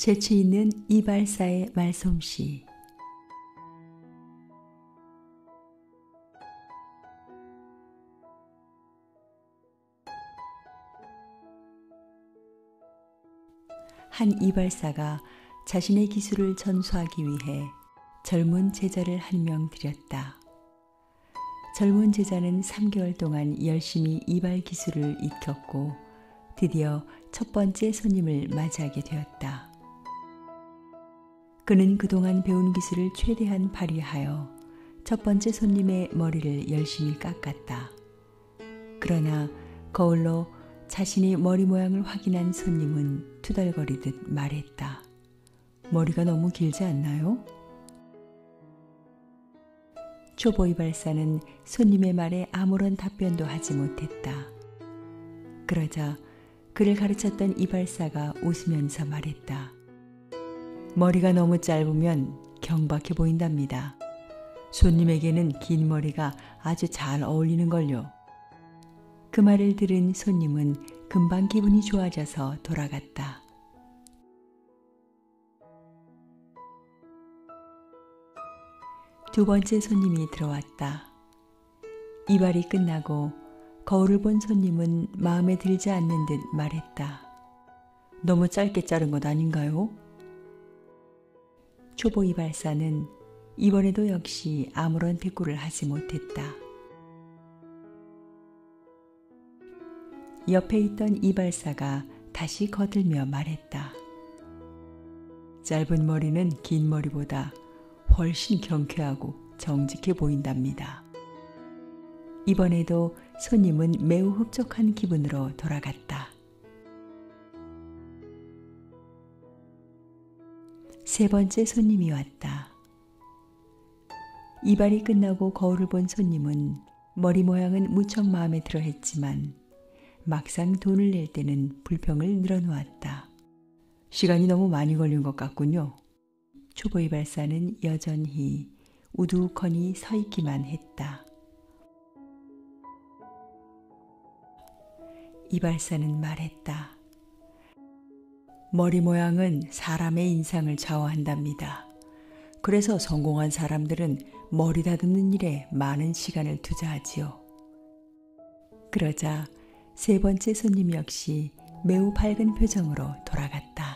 재치 있는 이발사의 말솜씨. 한 이발사가 자신의 기술을 전수하기 위해 젊은 제자를 한 명 들였다. 젊은 제자는 3개월 동안 열심히 이발 기술을 익혔고 드디어 첫 번째 손님을 맞이하게 되었다. 그는 그동안 배운 기술을 최대한 발휘하여 첫 번째 손님의 머리를 열심히 깎았다. 그러나 거울로 자신의 머리 모양을 확인한 손님은 투덜거리듯 말했다. 머리가 너무 길지 않나요? 초보 이발사는 손님의 말에 아무런 답변도 하지 못했다. 그러자 그를 가르쳤던 이발사가 웃으면서 말했다. 머리가 너무 짧으면 경박해 보인답니다. 손님에게는 긴 머리가 아주 잘 어울리는걸요. 그 말을 들은 손님은 금방 기분이 좋아져서 돌아갔다. 두 번째 손님이 들어왔다. 이발이 끝나고 거울을 본 손님은 마음에 들지 않는 듯 말했다. 너무 짧게 자른 것 아닌가요? 초보 이발사는 이번에도 역시 아무런 대꾸를 하지 못했다. 옆에 있던 이발사가 다시 거들며 말했다. 짧은 머리는 긴 머리보다 훨씬 경쾌하고 정직해 보인답니다. 이번에도 손님은 매우 흡족한 기분으로 돌아갔다. 세 번째 손님이 왔다. 이발이 끝나고 거울을 본 손님은 머리 모양은 무척 마음에 들어 했지만 막상 돈을 낼 때는 불평을 늘어놓았다. 시간이 너무 많이 걸린 것 같군요. 초보 이발사는 여전히 우두커니 서 있기만 했다. 이발사는 말했다. 머리 모양은 사람의 인상을 좌우한답니다. 그래서 성공한 사람들은 머리 다듬는 일에 많은 시간을 투자하지요. 그러자 세 번째 손님 역시 매우 밝은 표정으로 돌아갔다.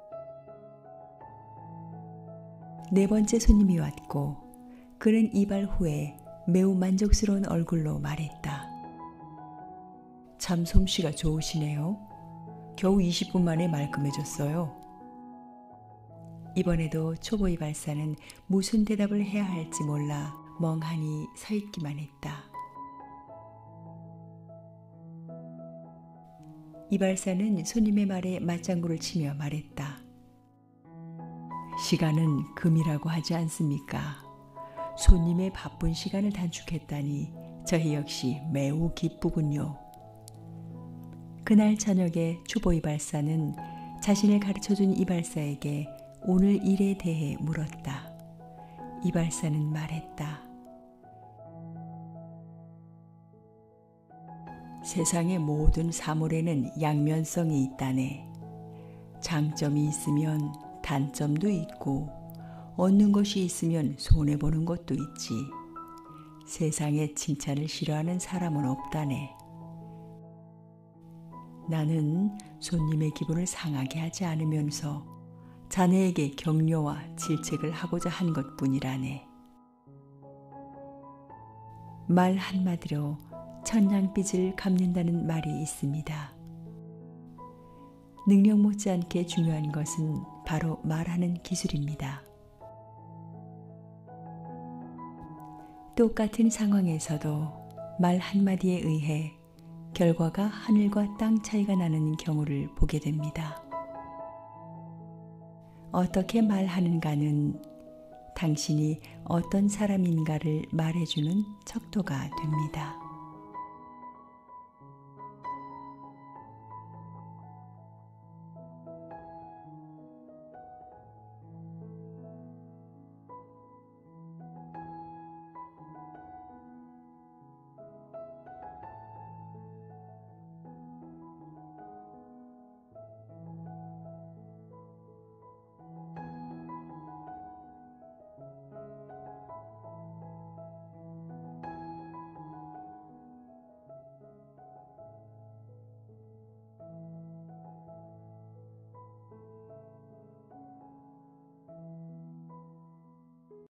네 번째 손님이 왔고 그는 이발 후에 매우 만족스러운 얼굴로 말했다. 참 솜씨가 좋으시네요. 겨우 20분 만에 말끔해졌어요. 이번에도 초보 이발사는 무슨 대답을 해야 할지 몰라 멍하니 서 있기만 했다. 이발사는 손님의 말에 맞장구를 치며 말했다. 시간은 금이라고 하지 않습니까? 손님의 바쁜 시간을 단축했다니 저희 역시 매우 기쁘군요. 그날 저녁에 초보 이발사는 자신을 가르쳐준 이발사에게 오늘 일에 대해 물었다. 이발사는 말했다. 세상의 모든 사물에는 양면성이 있다네. 장점이 있으면 단점도 있고 얻는 것이 있으면 손해보는 것도 있지. 세상에 칭찬을 싫어하는 사람은 없다네. 나는 손님의 기분을 상하게 하지 않으면서 자네에게 격려와 질책을 하고자 한 것뿐이라네. 말 한마디로 천냥빚을 갚는다는 말이 있습니다. 능력 못지않게 중요한 것은 바로 말하는 기술입니다. 똑같은 상황에서도 말 한마디에 의해 결과가 하늘과 땅 차이가 나는 경우를 보게 됩니다. 어떻게 말하는가는 당신이 어떤 사람인가를 말해주는 척도가 됩니다.